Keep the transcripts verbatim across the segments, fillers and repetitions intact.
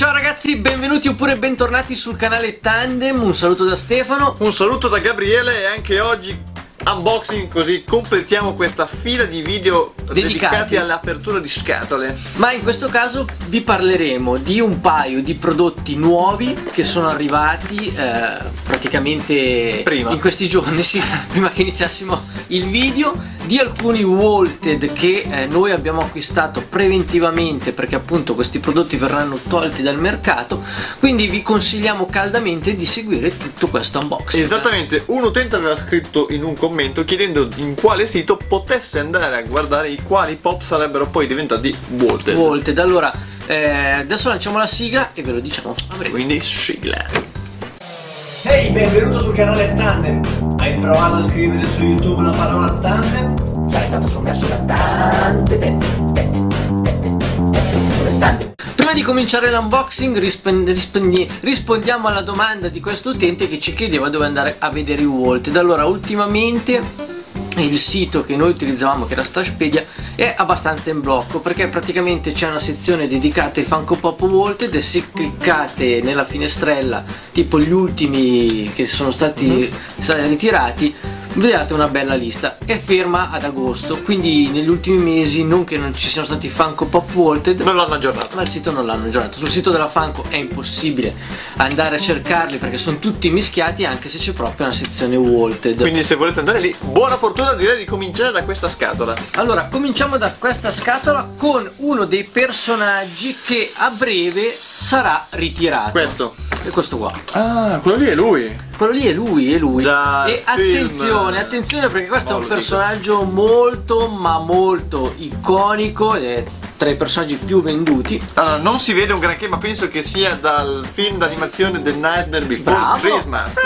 Ciao ragazzi, benvenuti oppure bentornati sul canale Tandem. Un saluto da Stefano. Un saluto da Gabriele e anche oggi unboxing, così completiamo questa fila di video dedicati, dedicati all'apertura di scatole. Ma in questo caso vi parleremo di un paio di prodotti nuovi che sono arrivati eh, praticamente prima in questi giorni, sì, prima che iniziassimo il video, di alcuni Walted che eh, noi abbiamo acquistato preventivamente perché appunto questi prodotti verranno tolti dal mercato, quindi vi consigliamo caldamente di seguire tutto questo unboxing. Esattamente, un utente aveva scritto in un commento chiedendo in quale sito potesse andare a guardare i quali pop sarebbero poi diventati Walted. Walted. Allora eh, adesso lanciamo la sigla e ve lo diciamo a breve. Quindi sigla. Ehi, benvenuto sul canale Tandem. Hai provato a scrivere su YouTube la parola Tandem? Sarai stato sommerso da tante tende, tende, tende, tende, tende. Prima di cominciare l'unboxing rispondiamo alla domanda di questo utente che ci chiedeva dove andare a vedere i Walted. Allora, ultimamente il sito che noi utilizzavamo, che era Stashpedia, è abbastanza in blocco perché praticamente c'è una sezione dedicata ai Funko Pop Walted e se cliccate nella finestrella tipo gli ultimi che sono stati mm-hmm. ritirati vedete una bella lista. È ferma ad agosto, quindi negli ultimi mesi non che non ci siano stati Funko Pop Walted, non l'hanno aggiornato, ma il sito non l'hanno aggiornato. Sul sito della Funko è impossibile andare a cercarli perché sono tutti mischiati, anche se c'è proprio una sezione Walted. Quindi se volete andare lì, buona fortuna, direi di cominciare da questa scatola. Allora, cominciamo da questa scatola con uno dei personaggi che a breve sarà ritirato. Questo? E questo qua. Ah, quello lì è lui. Quello lì è lui, è lui. Da e film. attenzione, attenzione perché questo è un personaggio molto ma molto iconico ed è tra i personaggi più venduti. Allora, non si vede un granché, ma penso che sia dal film d'animazione The Nightmare Before Bravo. Christmas.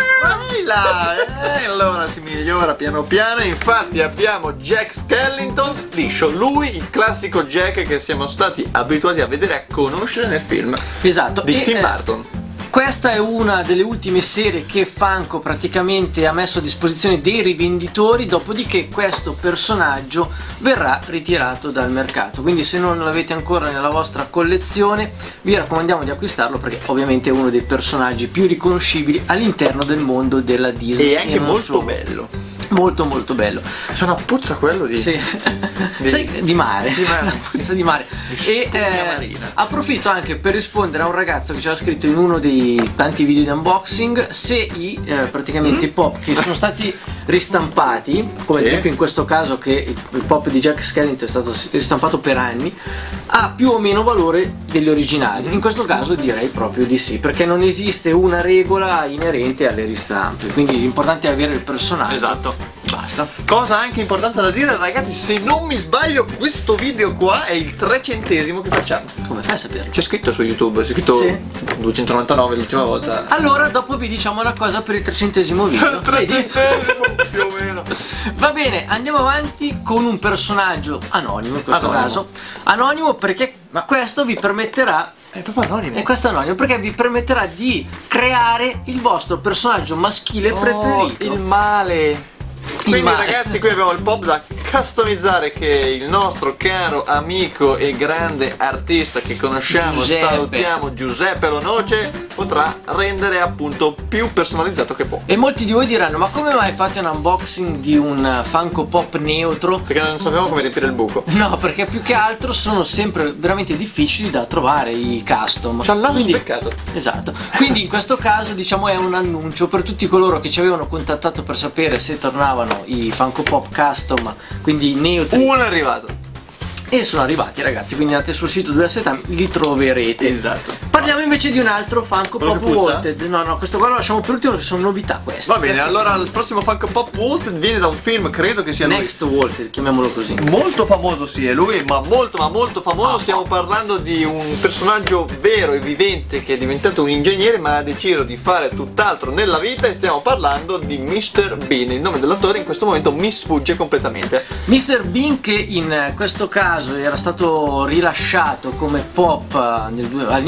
Vai là, eh, allora si migliora piano piano. Infatti abbiamo Jack Skellington liscio, lui il classico Jack che siamo stati abituati a vedere e a conoscere nel film. Esatto. Di e, Tim eh, Burton. Questa è una delle ultime serie che Funko praticamente ha messo a disposizione dei rivenditori, dopodiché questo personaggio verrà ritirato dal mercato. Quindi se non l'avete ancora nella vostra collezione vi raccomandiamo di acquistarlo perché ovviamente è uno dei personaggi più riconoscibili all'interno del mondo della Disney. E anche molto solo. bello. Molto molto bello. C'è una puzza quello di... Sì. di... Sai, di mare. Di mare. Una puzza di mare. Di e eh, approfitto anche per rispondere a un ragazzo che ci ha scritto in uno dei tanti video di unboxing se i eh, praticamente mm. i pop che sono stati ristampati, come sì. ad esempio in questo caso che il, il pop di Jack Skellington è stato ristampato per anni, ha più o meno valore degli originali. In questo caso direi proprio di sì, perché non esiste una regola inerente alle ristampe, quindi l'importante è avere il personaggio. Esatto. Basta. Cosa anche importante da dire, ragazzi, se non mi sbaglio questo video qua è il trecentesimo che facciamo. Come fai a saperlo? C'è scritto su YouTube, c'è scritto sì. duecentonovantanove l'ultima volta. Allora dopo vi diciamo una cosa per il trecentesimo video. Il trecentesimo più o meno. Va bene, andiamo avanti con un personaggio anonimo in questo anonimo. caso. Anonimo perché ma questo vi permetterà... È proprio anonimo. E questo è anonimo perché vi permetterà di creare il vostro personaggio maschile oh, preferito. Il male. Quindi male. ragazzi, qui abbiamo il pop da customizzare che il nostro caro amico e grande artista che conosciamo, Giuseppe. salutiamo, Giuseppe Lonoce, potrà rendere appunto più personalizzato che può. E molti di voi diranno ma come mai fate un unboxing di un Funko Pop neutro? Perché non sappiamo come riempire il buco. No, perché più che altro sono sempre veramente difficili da trovare i custom. C'ha il naso Quindi, speccato. Esatto. Quindi in questo caso diciamo è un annuncio per tutti coloro che ci avevano contattato per sapere se tornavano i Funko Pop custom, quindi neutri. Uno è arrivato. E sono arrivati ragazzi, quindi andate sul sito due S T, li troverete. Esatto. Parliamo invece di un altro Funko Quello Pop che puzza? Walted. No, no, questo qua lo lasciamo per ultimo, che sono novità queste. Va bene, Queste allora sono... il prossimo Funko Pop Walted viene da un film, credo che sia lui. Next Walted, chiamiamolo così. Molto famoso, sì, è lui, ma molto ma molto famoso. Ah, Stiamo parlando di un personaggio vero e vivente che è diventato un ingegnere ma ha deciso di fare tutt'altro nella vita, e stiamo parlando di mister Bean. Il nome dell'attore in questo momento mi sfugge completamente. mister Bean, che in questo caso era stato rilasciato come pop all'inizio del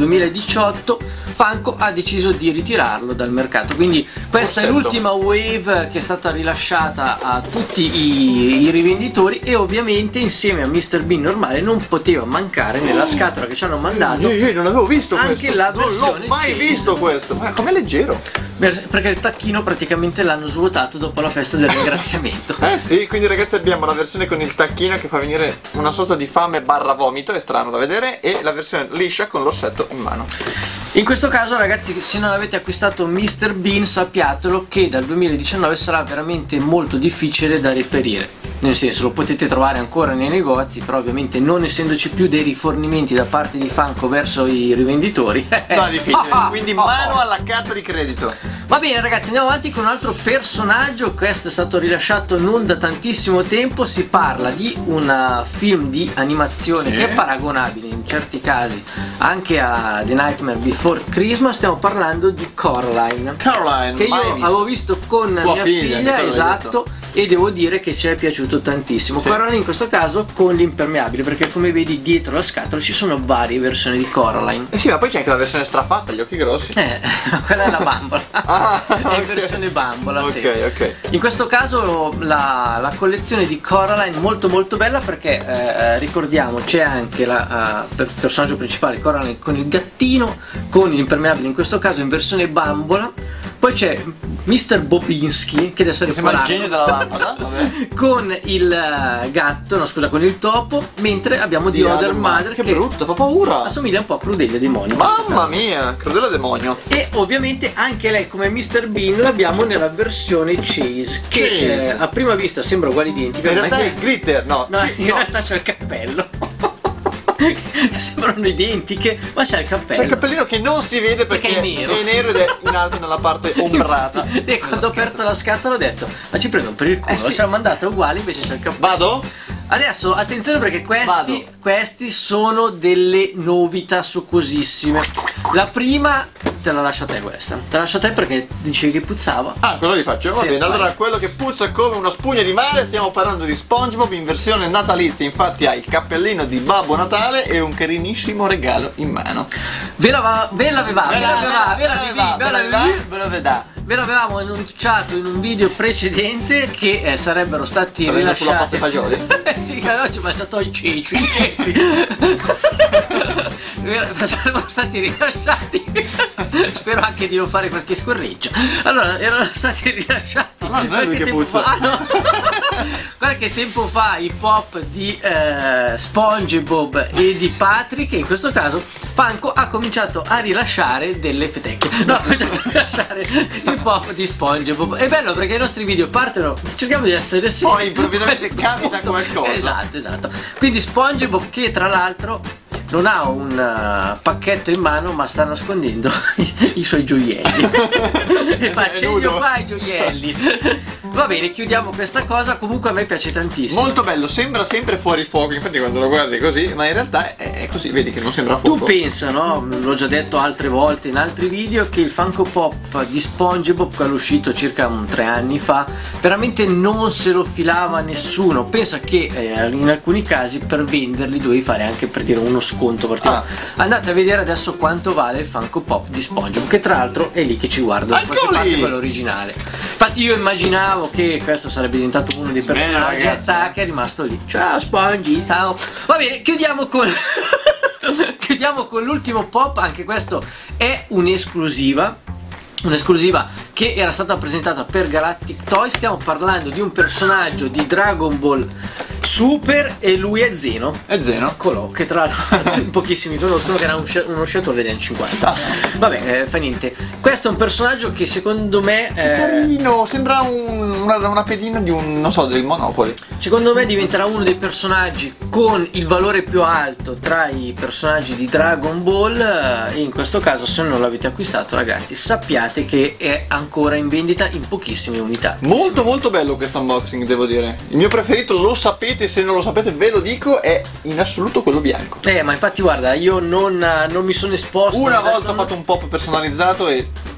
duemiladiciotto Funko ha deciso di ritirarlo dal mercato, quindi questa Orsetto. è l'ultima wave che è stata rilasciata a tutti i, i rivenditori, e ovviamente insieme a mister Bean normale non poteva mancare nella scatola che ci hanno mandato Io, io non avevo visto anche questo. la Non l'ho versione mai Chase. visto questo. Ma com'è leggero. perché il tacchino praticamente l'hanno svuotato dopo la festa del ringraziamento. Eh sì, quindi ragazzi abbiamo la versione con il tacchino che fa venire una sorta di fame barra vomito, è strano da vedere, e la versione liscia con l'orsetto in mano. In questo caso ragazzi, se non avete acquistato mister Bean sappiatelo che dal duemiladiciannove sarà veramente molto difficile da reperire, nel senso lo potete trovare ancora nei negozi, però ovviamente non essendoci più dei rifornimenti da parte di Funko verso i rivenditori Sarà difficile, quindi mano alla carta di credito. Va bene ragazzi, andiamo avanti con un altro personaggio. Questo è stato rilasciato non da tantissimo tempo. Si parla di un film di animazione Sì. che è paragonabile in certi casi anche a The Nightmare Before Christmas. Stiamo parlando di Coraline, Caroline, che mai io visto. avevo visto con Tua mia figlia, figlia, che te l'ho esatto, e devo dire che ci è piaciuto tantissimo. Sì. Coraline in questo caso con l'impermeabile, perché come vedi dietro la scatola ci sono varie versioni di Coraline. Eh sì, ma poi c'è anche la versione strafatta, gli occhi grossi. Eh, quella è la bambola. Ah, È in ok. versione bambola, Ok, sì. ok. In questo caso la, la collezione di Coraline molto molto bella, perché eh, ricordiamo c'è anche la uh, per- personaggio principale Coraline con il gattino, con l'impermeabile in questo caso in versione bambola. Poi c'è mister Bobinski, che deve essere Mi sembra il polacco, genio della lampada. Vabbè. con il eh, gatto, no scusa, con il topo, mentre abbiamo The Other Mother Che che brutto, fa paura. assomiglia un po' a Crudelia Demonio. Mamma mia, crudele demonio. E ovviamente anche lei come mister Bean l'abbiamo nella versione Chase, che Chase. eh, a prima vista sembra uguale identica, In ma realtà è in- il glitter, no. no, Sì, in no. realtà c'è il cappello. Sembrano identiche, ma c'è il cappello. C'è il cappellino che non si vede perché, Perché è nero. è nero ed è in alto nella parte ombrata. E quando ho aperto la scatola ho detto, ma ci prendo per il culo, Eh sì. ci hanno mandato uguale, invece c'è il cappello. Vado? Adesso attenzione perché questi, Vado. questi sono delle novità succosissime. La prima te la lascio a te questa. Te la lascio a te perché dicevi che puzzava. Ah, quello li faccio? Va Sì, bene, vai. allora quello che puzza come una spugna di mare, stiamo parlando di SpongeBob in versione natalizia, infatti ha il cappellino di Babbo Natale e un carinissimo regalo in mano. Ve la ve l'avevamo, ve l'avevamo, ve l'avevamo, ve l'avevamo. ve lo vedà. Ve l'avevamo annunciato in un video precedente che eh, sarebbero stati Sta venendo sulla pasta rilasciati. e fagioli? Eh sì, che oggi ho mangiato i ceci, i ceci. Sarebbero stati rilasciati. Spero anche di non fare qualche scorreggia. Allora, erano stati rilasciati Ma non è lui qualche che tempo puzza. fa, no? Qualche tempo fa i pop di eh, SpongeBob e di Patrick, e in questo caso Funko ha cominciato a rilasciare delle fetecche. No, ha cominciato a rilasciare i pop di SpongeBob. È bello perché i nostri video partono, cerchiamo di essere seri. Poi improvvisamente capita qualcosa. Esatto, esatto. Quindi SpongeBob, che tra l'altro non ha un uh, pacchetto in mano, ma sta nascondendo i, i suoi gioielli. E fa, È ce li nudo. ho qua i gioielli. Va bene, chiudiamo questa cosa. Comunque a me piace tantissimo. Molto bello, sembra sempre fuori fuoco, infatti quando lo guardi così, ma in realtà è, è così, vedi che non sembra fuoco. Tu pensa, no? L'ho già detto altre volte in altri video, che il Funko Pop di SpongeBob, quello uscito circa un tre anni fa, veramente non se lo filava nessuno. Pensa che eh, in alcuni casi per venderli dovevi fare anche, per dire, uno sconto particolare. Ah. Andate a vedere adesso quanto vale il Funko Pop di SpongeBob, che tra l'altro è lì che ci guarda, da Eccoli! qualche parte quello originale. Infatti io immaginavo che questo sarebbe diventato uno dei Bene, personaggi, ragazzi. tac, è rimasto lì. Ciao Spongy, ciao. Va bene, chiudiamo con chiudiamo con l'ultimo pop. Anche questo è un'esclusiva. Un'esclusiva che era stata presentata per Galactic Toys. Stiamo parlando di un personaggio di Dragon Ball Super e lui è Zeno. È Zeno. Eccolo, che tra l'altro pochissimi conoscono, che era un sci- uno sciatore degli anni cinquanta. Vabbè, eh, fa niente. Questo è un personaggio che secondo me eh, Carino, sembra un, una, una pedina di un, non so, del Monopoli. secondo me diventerà uno dei personaggi con il valore più alto tra i personaggi di Dragon Ball, eh, e in questo caso, se non l'avete acquistato ragazzi, sappiate che è ancora in vendita in pochissime unità. Molto molto bello questo unboxing, devo dire. Il mio preferito, lo sapete, se non lo sapete ve lo dico, è in assoluto quello bianco. Eh, ma infatti guarda, io non, non mi sono esposto. Una ho detto, volta ho fatto un pop personalizzato e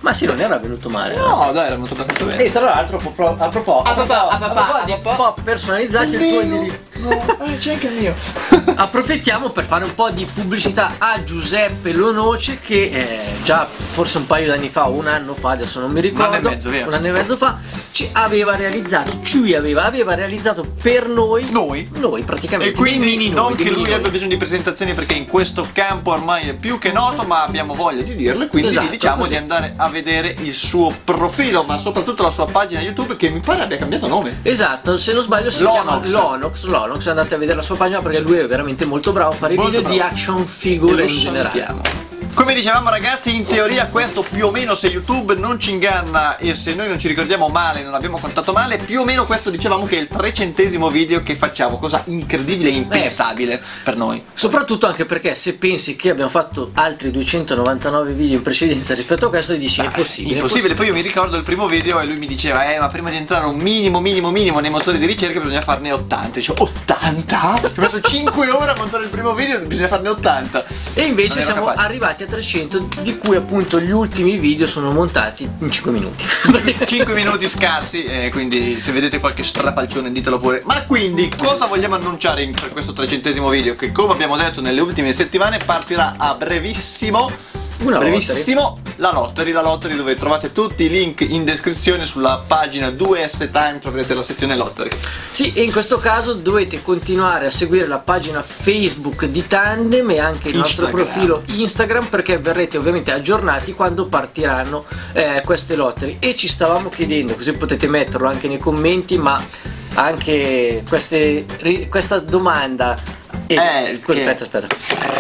Ma sì, non era venuto male. No, dai, era venuto abbastanza bene. E tra l'altro, a propos- a proposito A papà, a papà, di a papà. pop personalizzati, il tuo è di- No, eh, c'è anche il mio. approfittiamo per fare un po' di pubblicità a Giuseppe Lonoce che eh, già forse un paio d'anni fa o un anno fa, adesso non mi ricordo, Un anno e mezzo, via. un anno e mezzo fa, ci aveva realizzato, ci aveva, aveva realizzato per noi, Noi? noi praticamente, E quindi dei mini non noi, dei che mini lui noi. abbia bisogno di presentazioni, perché in questo campo ormai è più che noto, ma abbiamo voglia di dirlo, e quindi Esatto, vi diciamo così. di andare a vedere il suo profilo, ma soprattutto la sua pagina YouTube, che mi pare abbia cambiato nome. Esatto, se non sbaglio si Lonox. chiama Lonox, Lonox, andate a vedere la sua pagina perché lui è veramente molto bravo a fare Molto video di bravo. action E figure lo in generale. salutiamo. Come dicevamo ragazzi, in teoria questo più o meno, se YouTube non ci inganna e se noi non ci ricordiamo male, non abbiamo contato male, più o meno questo dicevamo che è il trecentesimo video che facciamo, cosa incredibile e impensabile per noi. Soprattutto anche perché se pensi che abbiamo fatto altri duecentonovantanove video in precedenza rispetto a questo, dici è possibile. Impossibile. Poi io mi ricordo il primo video e lui mi diceva eh ma prima di entrare un minimo minimo minimo nei motori di ricerca bisogna farne ottanta. Dicevo ottanta? Ci ho messo cinque ore a montare il primo video, bisogna farne ottanta. E invece Non ero siamo capace. arrivati a trecento, di cui appunto gli ultimi video sono montati in cinque minuti. cinque minuti scarsi, eh, quindi se vedete qualche strafalcione ditelo pure. Ma quindi cosa vogliamo annunciare in, per questo trecentesimo video? Che come abbiamo detto nelle ultime settimane partirà a brevissimo. Una Brevissimo, la lottery, la lottery dove trovate tutti i link in descrizione sulla pagina due S Time, troverete la sezione lottery. Sì, e in questo caso dovete continuare a seguire la pagina Facebook di Tandem e anche il nostro Instagram. profilo Instagram, perché verrete ovviamente aggiornati quando partiranno eh, queste lottery. E ci stavamo chiedendo, così potete metterlo anche nei commenti, ma anche queste, ri- questa domanda e- Eh, scusa, che- aspetta aspetta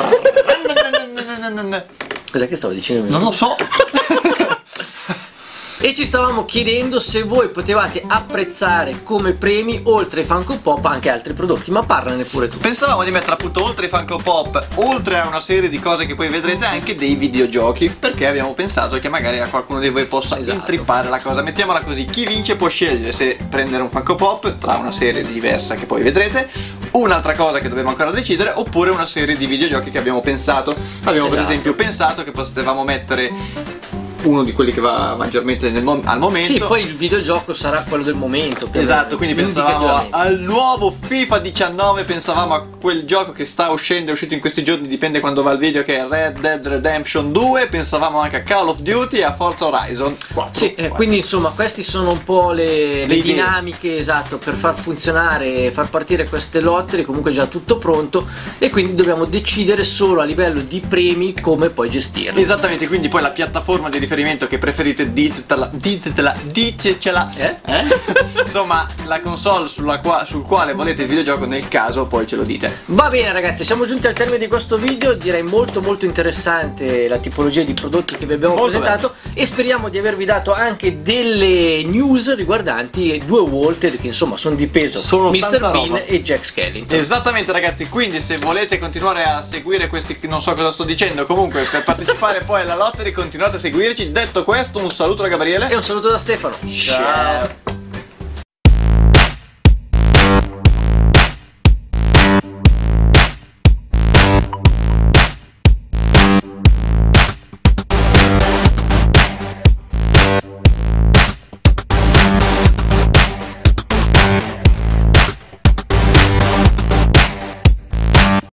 cos'è che stavo dicendo? Non lo so. E ci stavamo chiedendo se voi potevate apprezzare come premi, oltre ai Funko Pop, anche altri prodotti, ma parlane pure tu. Pensavamo di mettere appunto oltre ai Funko Pop, oltre a una serie di cose che poi vedrete, anche dei videogiochi, perché abbiamo pensato che magari a qualcuno di voi possa Esatto. intrippare la cosa. Mettiamola così, chi vince può scegliere se prendere un Funko Pop tra una serie diversa che poi vedrete, un'altra cosa che dobbiamo ancora decidere, oppure una serie di videogiochi che abbiamo pensato. Abbiamo per Esatto. esempio pensato che potevamo mettere uno di quelli che va maggiormente nel mom- al momento. Sì, poi il videogioco sarà quello del momento. più o Esatto, meno, quindi pensavamo a- indicativamente. al nuovo FIFA diciannove, pensavamo a quel gioco che sta uscendo, è uscito in questi giorni, dipende quando va il video, che è Red Dead Redemption due, pensavamo anche a Call of Duty e a Forza Horizon quattro. Sì, eh, quindi insomma queste sono un po' le, le Le idee. dinamiche, esatto, per far funzionare, far partire queste lotterie, comunque è già tutto pronto e quindi dobbiamo decidere solo a livello di premi come poi gestirle. Esattamente, quindi poi la piattaforma di riferimento che preferite ditetela, ditetela, ditecela, Eh? eh? Insomma, la console sulla qua- sul quale volete il videogioco, nel caso poi ce lo dite. Va bene ragazzi, siamo giunti al termine di questo video, direi molto molto interessante la tipologia di prodotti che vi abbiamo Molto presentato e speriamo di avervi dato anche delle news riguardanti due Walter che insomma sono di peso, Sono mister tanta Bean roba. e Jack Skellington. Esattamente ragazzi, quindi se volete continuare a seguire questi, non so cosa sto dicendo, comunque per partecipare poi alla lottery continuate a seguirci. Detto questo, un saluto da Gabriele E un saluto da Stefano. Ciao.